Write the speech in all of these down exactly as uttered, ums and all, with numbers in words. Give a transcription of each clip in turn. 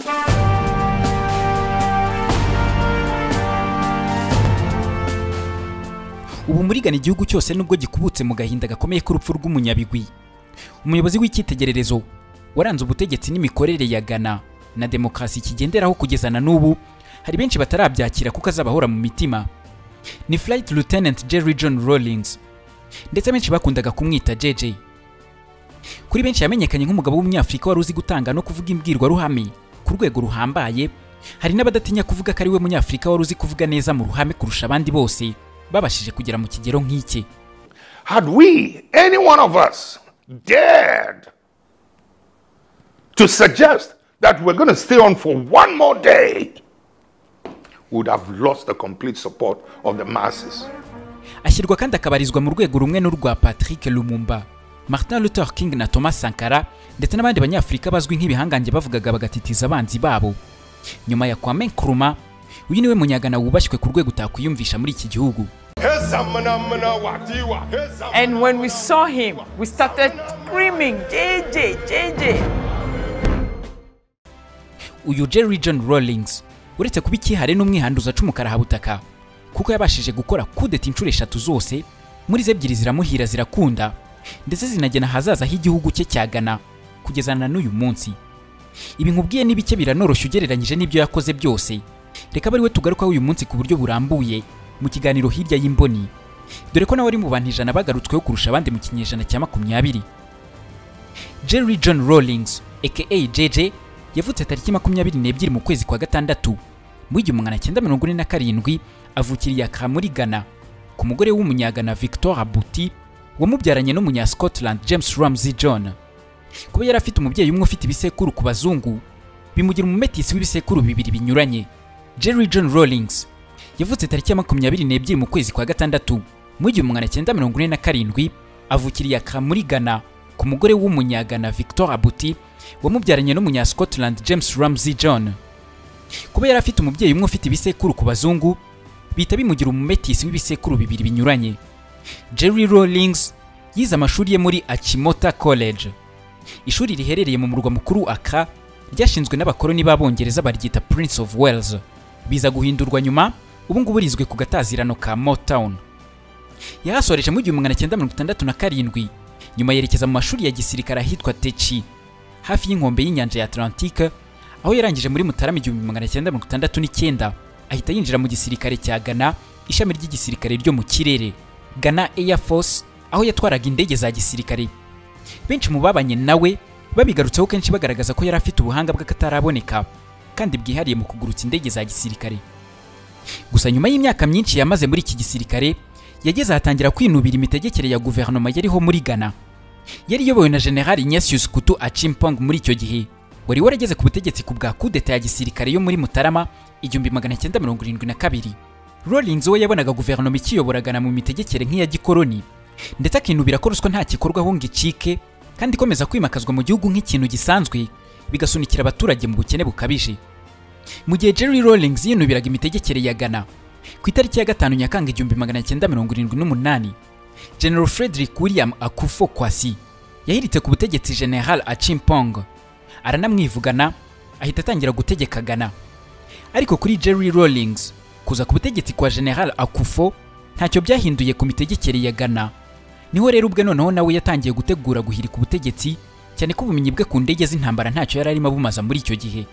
ubu muri Ghana igihugu cyose nubwo gikubutse mu gahinda gakomeye k'urupfu rw'umunyabigwi, umuyobozi w'icyitegererezo waranze ubutegetsi n'imikorere ya Ghana na demokarasi kigenderaho kugeza na n'ubu, hari benshi batarabyakira kuko azabahora mu mitima. Ni Flight Lieutenant Jerry John Rawlings, ndetse benshi bakundaga kumwita J J. Kuri benshi yamenyekanye nk'umugabo w'umunyafrika wari uzi gutanga no kuvuga imbwirwaruhame ku rwego ruhambaye. Hari n'abadatinya kuvuga ko ari we munyafrika wari uzi kuvuga neza mu ruhame kurusha abandi bose babashije kugera mu kigero nk'iki. Had we, any one of us, dared to suggest that we're going to stay on for one more day, would have lost the complete support of the masses. Ashyirwa kandi akabarizwa mu rwego rumwe n'urwa Patrick Lumumba, Martin Luther King na Thomas Sankara, ndetse n'abandi banyafrika bazwi nk'ibihangange bavugaga bagatitiza abanzi babo. Nyuma ya Kwame Nkrumah, uyu niwe munyagana wubashywe ku rwego utakwiyumvisha muri iki gihugu. And when we saw him, we started screaming, J J, J J. Uyu Jerry John Rawlings uretse kuba ikihare n'umwihanduza c'umukara habutaka, kuko yabashije gukora kudeta inshuro eshatu zose, muri ze ebyiri ziramuhira zirakunda, ndetse zinagena hazaza h'igihugu cye cya Ghana kugeza na n'uyu munsi. Ibi nkubwiye ni bike biranoroshye ugereranyije n'ibyo yakoze byose. Reka bari we tugarukaho uyu munsi ku buryo burambuye mu kiganiro hirya y'imboni, dore ko nawe ari mu bantu ijana bagarutsweho kurusha abandi mu kinyejana cya makumyabiri. Jerry John Rawlings aka J J yavutse tariki makumyabiri n'ebyiri mu kwezi kwa gatandatu mu igihumbi magana cyenda mirongo ine na karindwi, avukiriye Accra muri Ghana ku mugore w'umunyagana Victor Abuti wamubyaranye n'umunya Scotland James Ramsey John. Kuba yari afite umubyeyi umwe ufite ibisekuru ku bazungu bimugira umumetisi w'ibisekuru bibiri binyuranye. Jerry John Rawlings yavutse tariki ya makumyabiri n'ebyiri mu kwezi kwa gatandatu mu igihumbi magana cyenda mirongo ine na karindwi, avukiriye Accra muri Ghana ku mugore w'umunyagana Victor Abuti wamubyaranye n'umunya Scotland James Ramsey John. Kuba yari afite umubyeyi umwe ufite ibisekuru ku bazungu bita bimugira umumetisi w'ibisekuru bibiri binyuranye. Jerry Rawlings yize amashuri ye muri Achimota College, ishuri riherereye mu murwa mukuru Accra, ryashinzwe n'abakoloni b'Abongereza baryita Prince of Wales, biza guhindurwa nyuma ubu ngubu rizwe ku gatazirano ka Motown. Yahasoreje mu igihumbi magana cyenda mirongo itandatu na karindwi, nyuma yerekeza mu mashuri ya gisirikare ahitwa Techi hafi y'inkombe y'inyanja ya Atlantique, aho yarangije muri Mutarama igihumbi magana cyenda mirongo itandatu n'icyenda, ahita yinjira mu gisirikare cya Ghana, ishami ry'igisirikare ryo mu kirere Ghana Air Force, aho yatwaraga indege za gisirikare. Benshi mu babanye nawe babigarutseho kenshi bagaragaza ko yari afite ubuhanga bw'akataraboneka kandi bwihariye mu kugurutsa indege za gisirikare. Gusa nyuma y'imyaka myinshi yamaze muri iki gisirikare, yageze ahatangira kwinubira imitegekere ya guverinoma yariho muri Ghana. Yari iyobowe na General Ignatius Kutu Achimpong muri icyo gihe, wari warageze ku butegetsi ku bwa kudeta ya gisirikare yo muri Mutarama igihumbi magana cyenda mirongo irindwi na kabiri. Rawlings we yabonaga guverinoma ikiyobora Ghana mu mitegekere nk'iya gikoloni, ndetse akinubira ko ruswa nta kikorwaho ngo icike kandi ikomeza kwimakazwa mu gihugu nk'ikintu gisanzwe, bigasunikira abaturage mu bukene bukabije. Mu gihe Jerry Rawlings yinubiraga imitegekere ya Ghana, ku itariki ya gatanu Nyakanga igihumbi magana cyenda mirongo irindwi n'umunani, General Frederick William Akufo Kwasi yahiritse ku butegetsi General Achimpong, aranamwivugana ahita atangira gutegeka Ghana. Ariko kuri Jerry Rawlings, kuza ku butegetsi kwa General Akufo ntacyo byahinduye ku mitegekere ya Ghana. Niho rero ubwe noneho nawe yatangiye gutegura guhirika ubutegetsi, cyane ko ubumenyi bwe ku ndege z'intambara ntacyo yari arimo bumaza muri icyo gihe.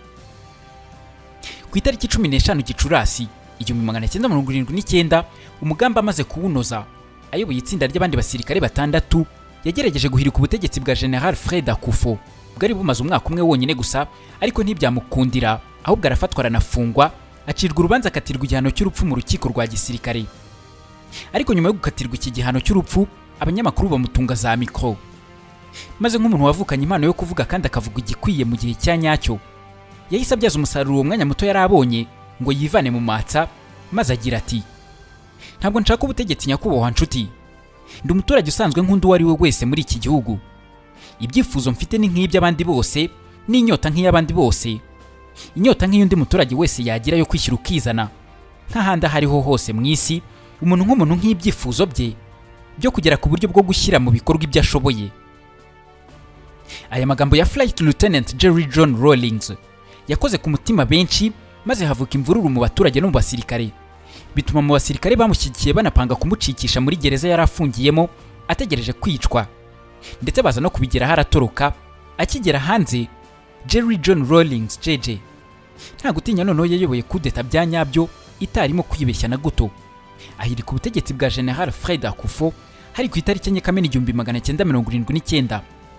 Ku itariki cumi n'eshanu Gicurasi igihumbi magana cyenda mirongo irindwi n'icyenda, umugambi amaze kuwunoza, ayoboye itsinda ry'abandi basirikare batandatu, yagerageje guhirika ubutegetsi bwa General Fred Akufo bwari bumaze umwaka umwe wonyine gusa, ariko ntibyamukundira, ahubwo arafatwa aranafungwa, acirwa urubanza akatirwa igihano cy'urupfu mu rukiko rwa gisirikare. Ariko nyuma yo gukatirwa iki gihano cy'urupfu, abanyamakuru bamutunga za mikro, maze nk'umuntu wavukanye impano yo kuvuga kandi akavuga igikwiye mu gihe cya nyacyo, yahise abyaza umusaruro uwo mwanya muto yarabonye ngo yivane mu matsa, maze agira ati: ntabwo nshaka ubutegetsi nyakubahwa nshuti, ndi umuturage usanzwe nk'undi uwo ari we wese muri iki gihugu. Ibyifuzo mfite ni nk'iby'abandi bose, n'inyota nk'iy'abandi bose, inyota nk'iy'undi muturage wese yagira yo kwishyira ukizana, nk'ahandi aho ariho hose mu isi. Umuntu nk'umuntu nk'ibyifuzo bye byo kugera ku buryo bwo gushyira mu bikorwa ibyo ashoboye. Aya magambo ya Flight Lieutenant Jerry John Rawlings yakoze ku mutima benshi, maze havuka imvururu mu baturage no mu basirikare, bituma mu basirikare bamushyigikiye banapanga kumucikisha muri gereza yari afungiyemo ategereje kwicwa, ndetse baza no kubigira haratoroka. Akigera hanze, Jerry John Rawlings J J nta gutinya noneho yayoboye kudeta bya nyabyo itarimo kwibeshya na guto. Ahirika ubutegetsi bwa General Fred Akufo hari ku itariki enye Kamena igihumbi magana cyenda mirongo irindwi n'icyenda.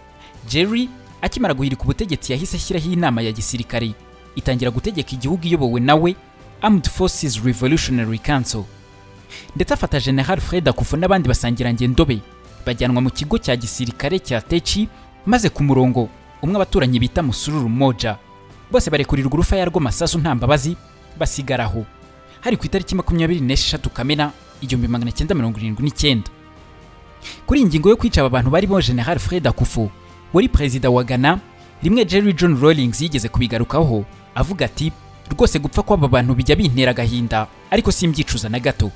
Jerry akimara guhirika ubutegetsi yahise ashyiraho inama ya gisirikare itangira gutegeka igihugu iyobowe nawe Armed Forces Revolutionary Council, ndetse afata General Fred Akufo n'abandi basangirangendo be bajyanwa mu kigo cya gisirikare cya Techi, maze ku murongo umwe abaturanyi bita Musururu Moja bose barekurirwa urufaya rw'amasasu nta mbabazi basigaraho. Hari ku itariki makumyabiri n'esheshatu Kamena igihumbi magana cyenda mirongo irindwi n'icyenda. Kuri ingingo yo kwica aba bantu bari bo General Fred Akufo wari perezida wa Ghana, rimwe Jerry John Rawlings yigeze kubigarukaho avuga ati rwose gupfa kw'aba bantu bijya bintera agahinda ariko simbyicuza na gato.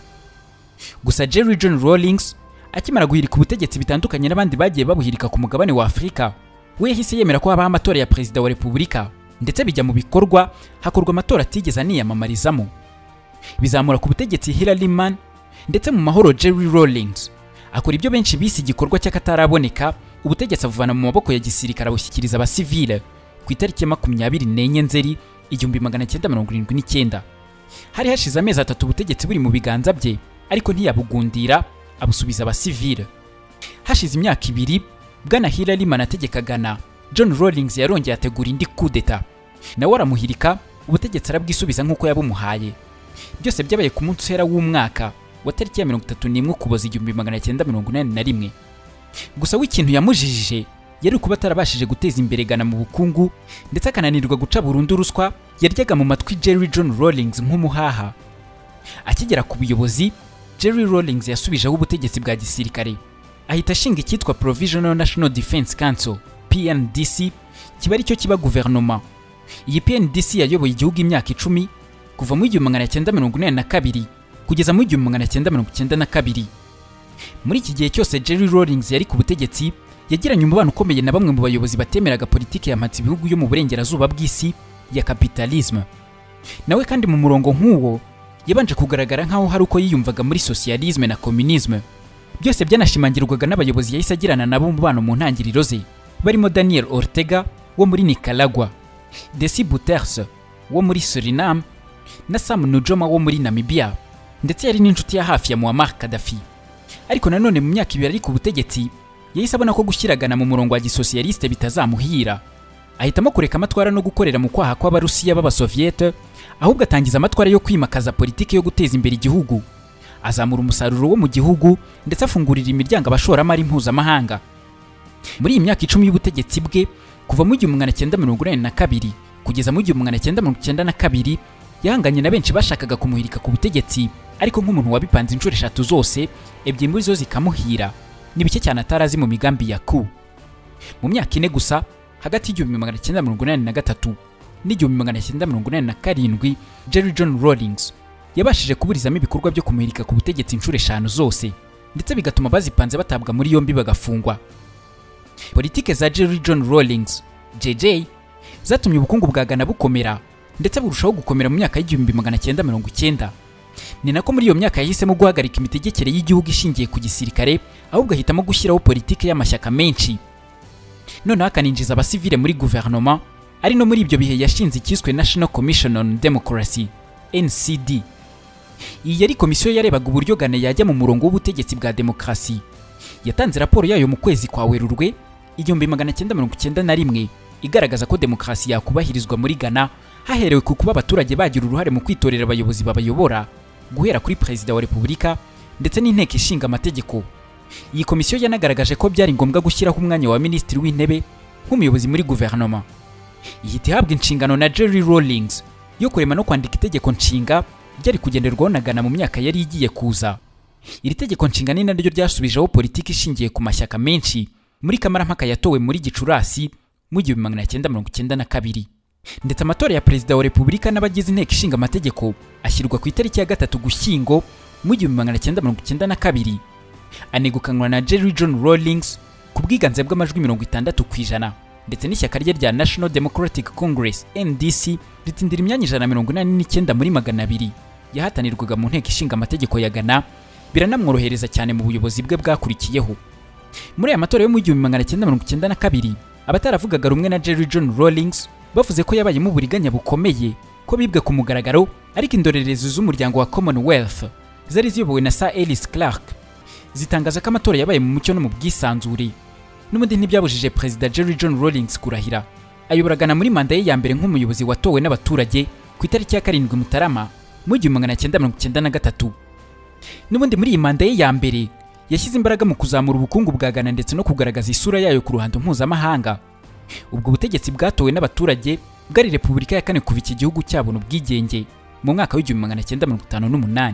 Gusa Jerry John Rawlings akimara guhirika ubutegetsi bitandukanye n'abandi bagiye babuhirika ku mugabane wa Afrika, we yahise yemera ko habaho amatora ya perezida wa repubulika, ndetse bijya mu bikorwa hakorwa amatora atigeze aniyamamarizamo. Bizamura ku butegetsi Hillary Man, ndetse mu mahoro Jerry Rawlings akora ibyo benshi bise igikorwa cy'akataraboneka, ubutegetsi avuvana mu maboko ya gisirikare abushyikiriza abasivile ku itariki ya makumyabiri n'enye Nzeri igihumbi magana cyenda mirongo irindwi n'icyenda. Hari hashize amezi atatu ubutegetsi buri mu biganza bye, ariko ntiyabugundira abusubiza abasivile. Hashize imyaka ibiri Bwana Hillary Man ategeka Ghana, John Rawlings yarongeye ategura indi kudeta, nawe aramuhirika ubutegetsi arabwisubiza nk'uko yabumuhaye. Byose byabaye ku munsi uhera w'umwaka wa tariki ya mirongo itatu n'imwe Ukuboza igihumbi magana cyenda mirongo inani na rimwe. Gusa w'ikintu yamujijije yari kuba atarabashije guteza imbere Ghana mu bukungu, ndetse akananirwa guca burundu ruswa yaryaga mu matwi Jerry John Rawlings nk'umuhaha. Akigera ku buyobozi, Jerry Rawlings yasubijeho ubutegetsi bwa gisirikare, ahita ashinga icyitwa Provisional National Defense Council P N D C, kiba ari cyo kiba guverinoma. Iyi P N D C yayoboye igihugu imyaka icumi kuva mu igihumbi magana cyenda mirongo inani na kabiri kugeza mu igihumbi magana cyenda mirongo icyenda na kabiri. Muri iki gihe cyose Jerry Rawlings yari ku butegetsi yagiranye umubano ukomeye na bamwe mu bayobozi batemeraga politiki yamatse ibihugu yo mu burengerazuba bw'isi ya capitalisme. Nawe kandi mu murongo nk'uwo yabanje kugaragara nk'aho hari uko yiyumvaga muri socialisme na communisme. Byose byanashimangirwaga n'abayobozi yahise agirana nabo umubano mu ntangiriro ze, barimo Daniel Ortega wo muri Nicaragua, Desi Bouterse wo muri Suriname na Sam Nujoma wo muri Namibia, ndetse yari n'inshuti ya hafi ya Muammar Gaddafi. Ariko nanone mu myaka ibiri ari ku butegetsi yahise abona ko gushyiragana mu murongo wa gisosiyaliste bitazamuhira, ahitamo kureka amatwara no gukorera mu kwaha kw'abarusiya b'abasoviete, ahubwo atangiza amatwara yo kwimakaza politiki yo guteza imbere igihugu, azamura umusaruro wo mu gihugu, ndetse afungurira imiryango abashoramari mpuzamahanga. Muri iyi myaka icumi y'ubutegetsi bwe, kuva mu igihumbi magana cyenda mirongo inani na kabiri kugeza mu igihumbi magana cyenda mirongo icyenda na kabiri, yahanganye na benshi bashakaga kumuhirika ku butegetsi, ariko nk'umuntu wabipanze inshuro eshatu zose, ebyiri muri zo zikamuhira. Ni bike cyane atarazi mu migambi ya ku. Mu myaka ine gusa, hagati y'igihumbi magana cyenda mirongo inani na gatatu n'igihumbi magana cyenda mirongo inani na karindwi, Jerry John Rawlings yabashije kuburizamo ibikorwa byo kumuhirika ku butegetsi inshuro eshanu zose, ndetse bigatuma bazipanze batabwa muri yombi bagafungwa. Politike za Jerry John Rawlings J J zatumye ubukungu bwa Ghana bukomera, ndetse burushaho gukomera mu myaka y'igihumbi magana cyenda mirongo icyenda. Ni nako muri iyo myaka yahisemo guhagarika imitegekere y'igihugu ishingiye ku gisirikare, ahubwo ahitamo gushyiraho politike y'amashyaka menshi. Noneho akaninjiza abasivile muri guverinoma, ari no muri ibyo bihe yashinze icyiswe National Commission on Democracy N C D. Iyi yari komisiyo yarebaga uburyo Ghana yajya mu murongo w'ubutegetsi bwa demokrasi. Yatanze raporo yayo mu kwezi kwa Werurwe igihumbi magana cyenda mirongo icyenda na rimwe, igaragaza ko demokrasi yakubahirizwa muri Ghana haherewe ku kuba abaturage bagira uruhare mu kwitorera abayobozi babayobora, guhera kuri perezida wa repubulika ndetse n'inteko ishinga amategeko. Iyi komisiyo yanagaragaje ko byari ngombwa gushyiraho umwanya wa minisitiri w'intebe nk'umuyobozi muri guverinoma. Ihita ihabwa inshingano na Jerry Rawlings yo kurema no kwandika itegeko nshinga ryari kugenderwaho na Ghana mu myaka yari igiye kuza. Iri tegeko nshinga ni naryo ryasubijeho politiki ishingiye ku mashyaka menshi muri kamarampaka yatowe muri Gicurasi mu igihumbi magana cyenda mirongo icyenda na kabiri. Ndetse amatora ya perezida wa repubulika n'abagize inteko ishinga amategeko ashyirwa ku itariki ya gatatu Gushyingo mu igihumbi magana cyenda mirongo icyenda na kabiri. Anegukanwa na Jerry John Rawlings ku bwiganze bw'amajwi mirongo itandatu ku ijana, ndetse n'ishyaka rye rya National Democratic Congress N D C ritindira imyanya ijana na mirongo inani n'icyenda muri magana abiri yahatanirwaga mu nteko ishinga amategeko ya Ghana, biranamworohereza cyane mu buyobozi bwe bwakurikiyeho. Muri aya matora yo mu igihumbi magana cyenda mirongo icyenda na kabiri, abataravugaga rumwe na Jerry John Rawlings bavuze ko yabayemo uburiganya bukomeye, ko bibwe ku mugaragaro, ariko indorerezi z'umuryango wa Commonwealth zari ziyobowe na Sir Ellis Clark zitangaza ko amatora yabaye mu mucyo no mu bwisanzure. N'ubundi ntibyabujije Perezida Jerry John Rawlings kurahira. Ayoboragana muri manda ye ya mbere nk'umuyobozi watowe n'abaturage ku itariki ya karindwi Mutarama mu igihumbi magana cyenda mirongo icyenda na gatatu. N'ubundi muri iyi manda ye ya mbere yashyize imbaraga mu kuzamura ubukungu bwa Ghana ndetse no kugaragaza isura yayo ku ruhando mpuzamahanga. Ubwo butegetsi bwatowe n'abaturage bwari Repubulika ya kane kuva iki gihugu cyabona ubwigenge mu mwaka w'igihumbi magana cyenda mirongo itanu n'umunani.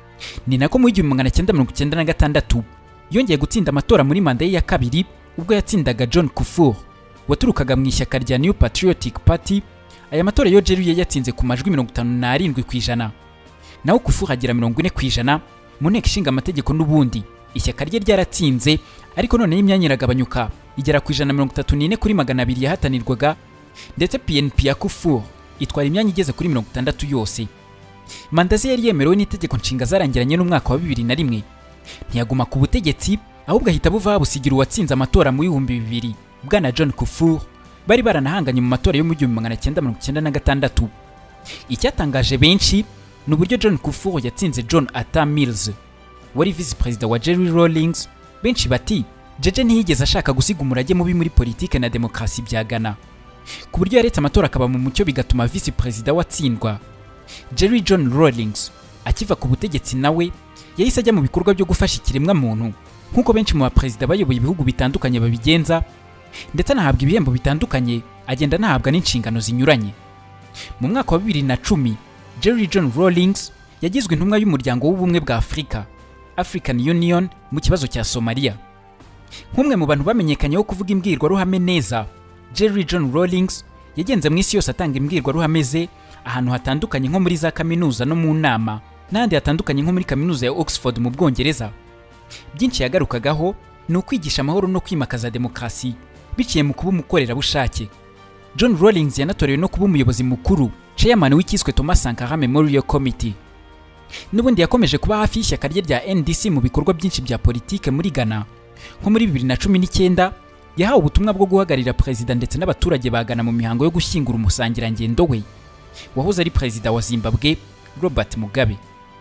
Ni nako mu igihumbi magana cyenda mirongo icyenda na gatandatu yongeye gutsinda amatora muri manda ye ya kabiri ubwo yatsindaga John Kufuor waturukaga mu ishyaka rya New Patriotic Party. Aya matora yo Jerry yatsinze ku majwi mirongo itanu n'arindwi ku ijana, naho Kufuor agira mirongo ine ku ijana. Mu nteko ishinga amategeko n'ubundi ishyaka rye ryaratsinze, ariko none y'imyanya iragabanyuka igera ku ijana na mirongo itatu n'ine kuri magana abiri yahatanirwaga, ndetse P N P ya Kufuor itwara imyanya igeze kuri mirongo itandatu yose. Manda ze yari yemerewe n'itegeko nshinga zarangiranye n'umwaka wa bibiri na rimwe. Ntiyaguma ku butegetsi, ahubwo ahita buva busigira uwatsinze amatora mu bihumbi bibiri, bwana John Kufuor. Bari baranahanganye mu matora yo mu igihumbi magana cyenda mirongo icyenda na gatandatu. Icyatangaje benshi ni uburyo John Kufuor yatsinze John Atta Mills wari vice perezida wa Jerry Rawlings. Benshi bati Jeje ntiyigeze ashaka gusiga umurage mubi muri politike na demokarasi bya Ghana, ku buryo yaretse amatora akaba mu mucyo bigatuma vice perezida watsindwa. Jerry John Rawlings akiva ku butegetsi nawe yahise ajya mu bikorwa byo gufasha ikiremwa muntu nk'uko benshi mu baperezida bayoboye ibihugu bitandukanye babigenza, ndetse anahabwa ibihembo bitandukanye, agenda anahabwa n'inshingano zinyuranye. Mu mwaka wa bibiri na cumi Jerry John Rawlings yagizwe intumwa y'umuryango w'ubumwe bwa Afurika African Union mu kibazo cya Somalia. Nk'umwe mu bantu bamenyekanyeho kuvuga imbwirwaruhame neza, Jerry John Rawlings yagenze mu isi yose atanga imbwirwaruhame ze ahantu hatandukanye nko muri za kaminuza no mu nama n'ahandi hatandukanye nko muri kaminuza ya Oxford mu Bwongereza. Byinshi yagarukagaho ni ukwigisha amahoro no kwimakaza demokarasi biciye mu kuba umukorerabushake. John Rawlings yanatorewe no kuba umuyobozi mukuru, chairman w'ikiswe Thomas Sankara Memorial Committee. N'ubundi yakomeje kuba hafi y'ishyaka rye rya N D C mu bikorwa byinshi bya politike muri Ghana. Nko muri bibiri na cumi n'icyenda yahawe ubutumwa bwo guhagararira perezida ndetse n'abaturage ba Ghana mu mihango yo gushyingura umusangirangendo we wahoze ari perezida wa Zimbabwe Robert Mugabe.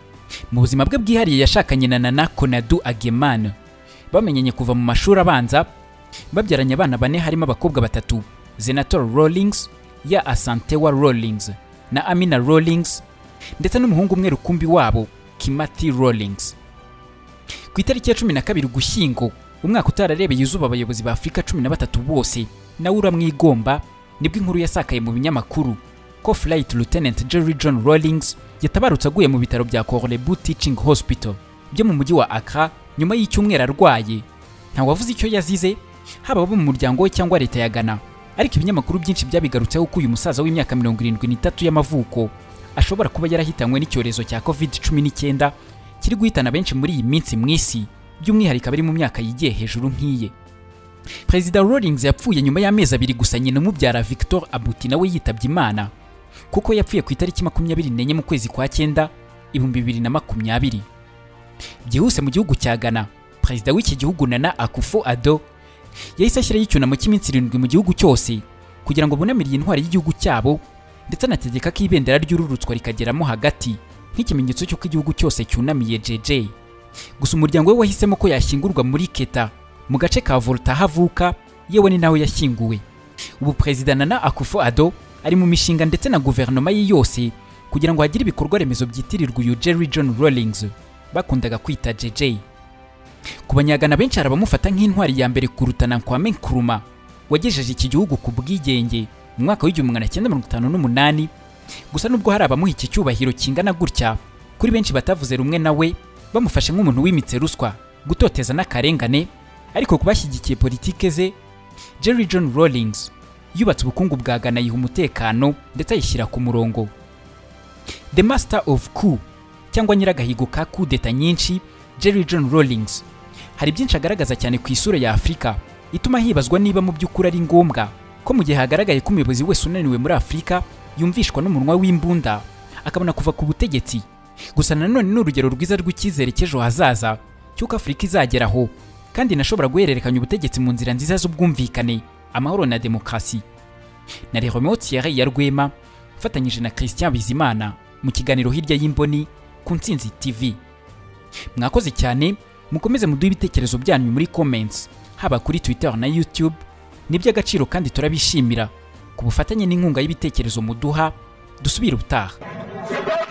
Mu buzima bwe bwihariye yashakanye na Nana Konadu Ageman, bamenyanye kuva mu mashuri abanza, babyaranye abana bane harimo abakobwa batatu, Senator Rawlings, ya Asantewa Rawlings na Amina Rawlings, ndetse n'umuhungu umwe rukumbi wabo Kimati Rawlings. Ku itariki ya cumi na kabiri Ugushyingo umwaka utararebeye izuba abayobozi ba Afurika cumi na batatu bose nawe uramwigomba, nibwo inkuru yasakaye mu binyamakuru ko Flight Lieutenant Jerry John Rawlings yatabarutse aguye mu bitaro bya Korebu Teaching Hospital byo mu mujyi wa Accra nyuma y'icyumweru arwaye. Nta wavuze icyo yazize, haba abo mu muryango we cyangwa leta ya Ghana, ariko ibinyamakuru byinshi byabigarutseho ko uyu musaza w'imyaka mirongo irindwi n'itatu y'amavuko ashobora kuba yarahitanywe n'icyorezo cya covid cumi n'icyenda kiri guhitana benshi muri iyi minsi mu isi, by'umwihariko abari mu myaka yigiye hejuru nk'iye. Perezida Rawlings yapfuye nyuma y'amezi abiri gusa nyina umubyara Victor Abuti nawe yitabye Imana, kuko yapfuye ku itariki makumyabiri n'enye mu kwezi kwa cyenda ibihumbi bibiri na makumyabiri. Byihuse mu gihugu cya Ghana, perezida w'iki gihugu Nana Akufo-Addo yahise ashyiraho icyunamo cy'iminsi irindwi mu gihugu cyose kugira ngo bunamire intwari y'igihugu cyabo, ndetse anategeka ko ibendera ry'ururutswa rikageramo hagati nk'ikimenyetso cy'uko igihugu cyose cyunamiye J J. Gusa umuryango we wahisemo ko yashyingurwa muri Keta mu gace ka Volta havuka, yewe ni naho yashyinguwe. Ubu perezida Nana Akufo-Addo ari mu mishinga ndetse na guverinoma ye yose kugira ngo hagire ibikorwa remezo byitirirwa uyu Jerry John Rawlings bakundaga kwita J J. Ku banyagana benshi arabamufata nk'intwari ya mbere kurutana Kwame Nkrumah wagejeje iki gihugu ku bwigenge mu mwaka w'igihumbi magana cyenda mirongo itanu n'umunani. Gusa nubwo hari abamuha iki cyubahiro kingana gutya, kuri benshi batavuze rumwe nawe, bamufashe nk'umuntu wimitse ruswa, gutoteza n'akarengane, ariko kubashyigikiye politike ze, Jerry John Rawlings yubatse ubukungu bwa Ghana, yiha umutekano ndetse ayishyira ku murongo. The Master of Coup cyangwa nyiragahigo ka coup d'etat nyinshi, Jerry John Rawlings hari byinshi agaragaza cyane ku isura ya Afurika ituma hibazwa niba mu by'ukuri ari ngombwa ko mu gihe hagaragaye ko umuyobozi wese unaniwe muri Afurika yumvishwa n'umunwa w'imbunda akabona kuva ku butegetsi, gusa nanone ni urugero rwiza rw'icyizere cy'ejo hazaza cy'uko Afurika izageraho kandi inashobora guhererekanya ubutegetsi mu nzira nziza z'ubwumvikane, amahoro na demokarasi. Na Romeo Thierry ya Rwema mfatanyije na Christian Bizimana mu kiganiro Hirya y'Imboni ku Intsinzi T V. Mwakoze cyane, mukomeze muduhe ibitekerezo byanyu muri comments haba kuri Twitter na YouTube. Ni by'agaciro kandi turabishimira ku bufatanye n'inkunga y'ibitekerezo muduha. Dusubire ubutaha.